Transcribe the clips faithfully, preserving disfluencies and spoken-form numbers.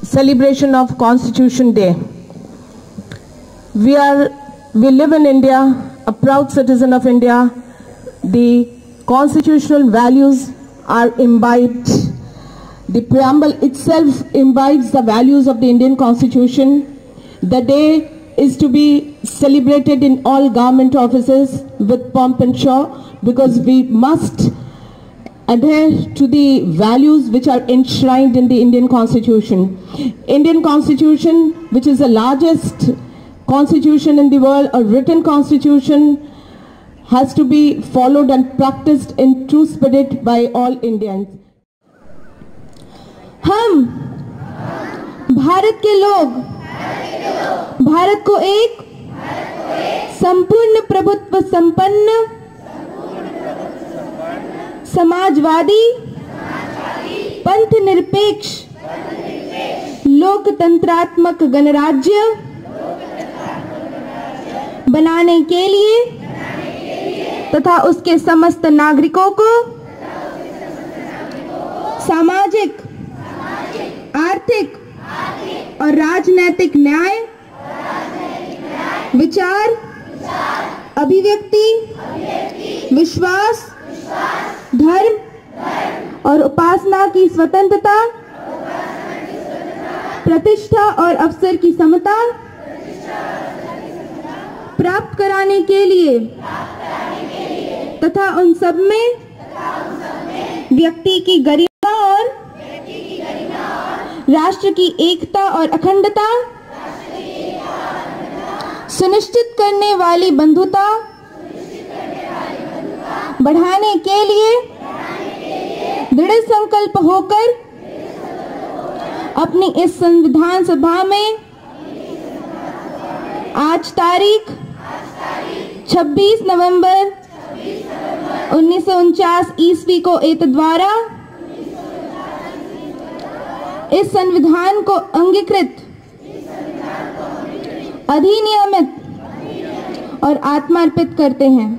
celebration of Constitution Day. We are, we live in India, a proud citizen of India. The constitutional values are imbibed. The preamble itself imbibes the values of the Indian Constitution. The day is to be celebrated in all government offices with pomp and show, because we must adhere to the values which are enshrined in the Indian Constitution. Indian Constitution, which is the largest constitution in the world, a written constitution, has to be followed and practiced in true spirit by all Indians. हम भारत के लोग भारत को एक संपूर्ण प्रभुत्व संपन्न समाजवादी पंथ निरपेक्ष लोकतंत्रात्मक गणराज्य बनाने के लिए तथा उसके समस्त नागरिकों को सामाजिक, आर्थिक और राजनैतिक न्याय, विचार, अभिव्यक्ति, विश्वास, धर्म और उपासना की स्वतंत्रता, प्रतिष्ठा और अवसर की समता प्राप्त कराने के लिए तथा उन सब में व्यक्ति की गरिमा और राष्ट्र की एकता और अखंडता सुनिश्चित करने वाली बंधुता बढ़ाने के लिए दृढ़ संकल्प होकर अपनी इस संविधान सभा में आज तारीख छब्बीस नवंबर उन्नीस सौ उनचास ईस्वी को एतद्वारा इस संविधान को अंगीकृत, अधिनियमित और आत्मार्पित करते हैं।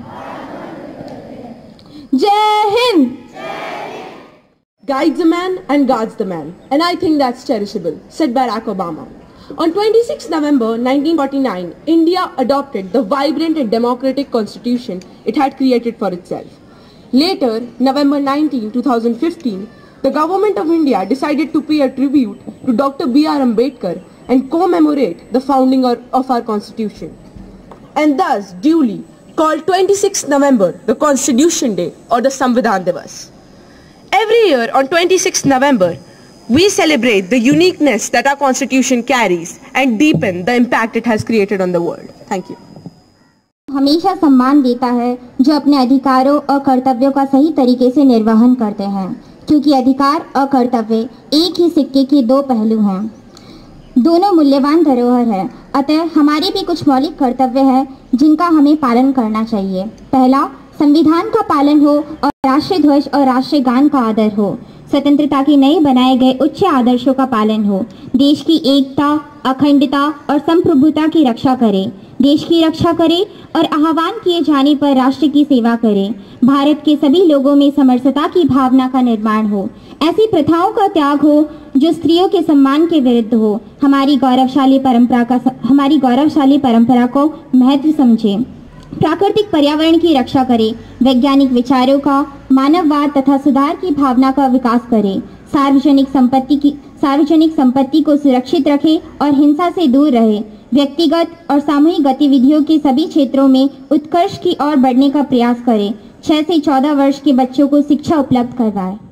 जय Hind. Guides the man and guards the man, and I think that's cherishable, said Barack Obama. On twenty-sixth November nineteen forty-nine, India adopted the vibrant and democratic constitution it had created for itself. Later, November nineteenth, twenty fifteen, the government of India decided to pay a tribute to Doctor B R Ambedkar and commemorate the founding of our constitution. And thus, duly called twenty-sixth November the Constitution Day or the Samvidhan Divas. Every year on twenty-sixth November, we celebrate the uniqueness that our constitution carries and deepen the impact it has created on the world. Thank you. हमेशा सम्मान देता है जो अपने अधिकारों और कर्तव्यों का सही तरीके से निर्वहन करते हैं, क्योंकि अधिकार और कर्तव्य एक ही सिक्के के दो पहलू हैं, दोनों मूल्यवान धरोहर है। अतः हमारे भी कुछ मौलिक कर्तव्य हैं जिनका हमें पालन करना चाहिए। पहला, संविधान का पालन हो और राष्ट्रीय ध्वज और राष्ट्रीय गान का आदर हो। स्वतंत्रता के नए बनाए गए उच्च आदर्शों का पालन हो। देश की एकता, अखंडता और संप्रभुता की रक्षा करें। देश की रक्षा करें और आह्वान किए जाने पर राष्ट्र की सेवा करें। भारत के सभी लोगों में समरसता की भावना का निर्माण हो। ऐसी प्रथाओं का त्याग हो जो स्त्रियों के सम्मान के विरुद्ध हो। हमारी गौरवशाली परंपरा का हमारी गौरवशाली परंपरा को महत्व समझें। प्राकृतिक पर्यावरण की रक्षा करें। वैज्ञानिक विचारों का, मानववाद तथा सुधार की भावना का विकास करें। सार्वजनिक संपत्ति की सार्वजनिक संपत्ति को सुरक्षित रखें और हिंसा से दूर रहें। व्यक्तिगत और सामूहिक गतिविधियों के सभी क्षेत्रों में उत्कर्ष की ओर बढ़ने का प्रयास करें। छह से चौदह वर्ष के बच्चों को शिक्षा उपलब्ध करवाएं।